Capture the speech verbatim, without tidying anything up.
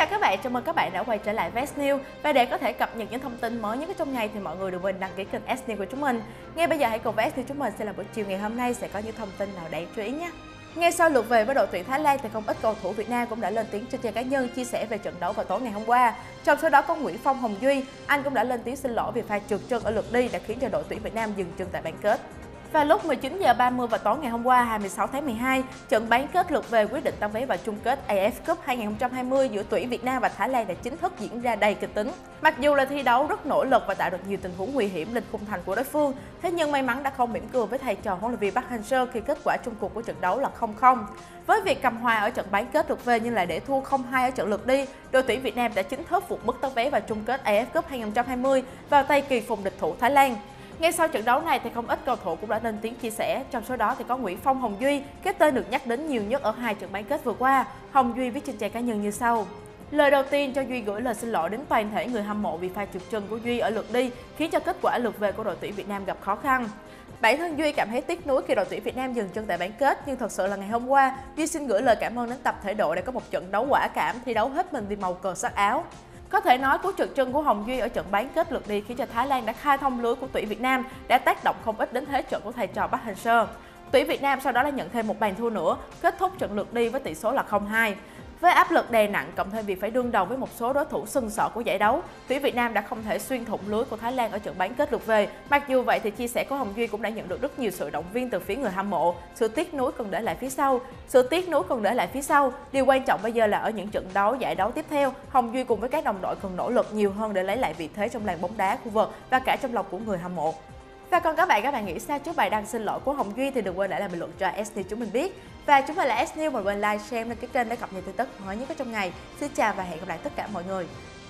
chào các bạn, chào mừng các bạn đã quay trở lại với S News. Và để có thể cập nhật những thông tin mới nhất trong ngày thì mọi người đừng quên đăng ký kênh S News của chúng mình. Ngay bây giờ hãy cùng với S News chúng mình xem là buổi chiều ngày hôm nay sẽ có những thông tin nào đáng chú ý nhé. Ngay sau lượt về với đội tuyển Thái Lan thì không ít cầu thủ Việt Nam cũng đã lên tiếng trên trang cá nhân chia sẻ về trận đấu vào tối ngày hôm qua. Trong số đó có Nguyễn Phong Hồng Duy, anh cũng đã lên tiếng xin lỗi vì pha trượt chân ở lượt đi đã khiến cho đội tuyển Việt Nam dừng chân tại bán kết. Và lúc mười chín giờ ba mươi vào tối ngày hôm qua hai mươi sáu tháng mười hai, trận bán kết lượt về quyết định tấm vé vào chung kết A F Cup hai nghìn không trăm hai mươi giữa tuyển Việt Nam và Thái Lan đã chính thức diễn ra đầy kịch tính. Mặc dù là thi đấu rất nỗ lực và tạo được nhiều tình huống nguy hiểm lên khung thành của đối phương, thế nhưng may mắn đã không mỉm cười với thầy trò huấn luyện viên Park Hang-seo khi kết quả chung cuộc của trận đấu là không không. Với việc cầm hòa ở trận bán kết lượt về nhưng lại để thua không hai ở trận lượt đi, đội tuyển Việt Nam đã chính thức vụt mất tấm vé vào chung kết A F Cup hai nghìn không trăm hai mươi vào tay kỳ phùng địch thủ Thái Lan. Ngay sau trận đấu này thì không ít cầu thủ cũng đã lên tiếng chia sẻ, trong số đó thì có Nguyễn Phong Hồng Duy, cái tên được nhắc đến nhiều nhất ở hai trận bán kết vừa qua. Hồng Duy viết trên trang cá nhân như sau: Lời đầu tiên cho Duy gửi lời xin lỗi đến toàn thể người hâm mộ vì pha trượt chân của Duy ở lượt đi khiến cho kết quả lượt về của đội tuyển Việt Nam gặp khó khăn. Bản thân Duy cảm thấy tiếc nuối khi đội tuyển Việt Nam dừng chân tại bán kết, nhưng thật sự là ngày hôm qua, Duy xin gửi lời cảm ơn đến tập thể đội đã có một trận đấu quả cảm, thi đấu hết mình vì màu cờ sắc áo. Có thể nói cú trượt chân của Hồng Duy ở trận bán kết lượt đi khiến cho Thái Lan đã khai thông lưới của tuyển Việt Nam, đã tác động không ít đến thế trận của thầy trò Park Hang-seo. Tuyển Việt Nam sau đó đã nhận thêm một bàn thua nữa, kết thúc trận lượt đi với tỷ số là không hai. Với áp lực đè nặng cộng thêm việc phải đương đầu với một số đối thủ sừng sỏ của giải đấu, tuyển Việt Nam đã không thể xuyên thủng lưới của Thái Lan ở trận bán kết lượt về. Mặc dù vậy thì chia sẻ của Hồng Duy cũng đã nhận được rất nhiều sự động viên từ phía người hâm mộ. Sự tiếc nuối còn để lại phía sau, sự tiếc nuối còn để lại phía sau. Điều quan trọng bây giờ là ở những trận đấu giải đấu tiếp theo, Hồng Duy cùng với các đồng đội cần nỗ lực nhiều hơn để lấy lại vị thế trong làng bóng đá khu vực và cả trong lòng của người hâm mộ. Và còn các bạn, các bạn nghĩ sao trước bài đăng xin lỗi của Hồng Duy thì đừng quên để lại bình luận cho S News chúng mình biết. Và chúng mình là S News, đừng quên like, share, đăng ký kênh để cập nhật tin tức mới nhất trong ngày. Xin chào và hẹn gặp lại tất cả mọi người.